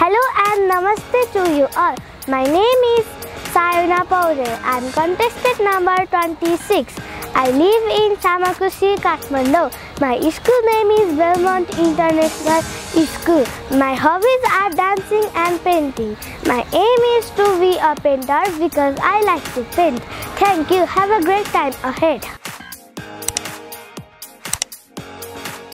Hello and namaste to you all. My name is Sayona Paure. I am contestant number 26. I live in Samakushi, Kathmandu. My school name is Belmont International School. My hobbies are dancing and painting. My aim is to be a painter because I like to paint. Thank you. Have a great time ahead.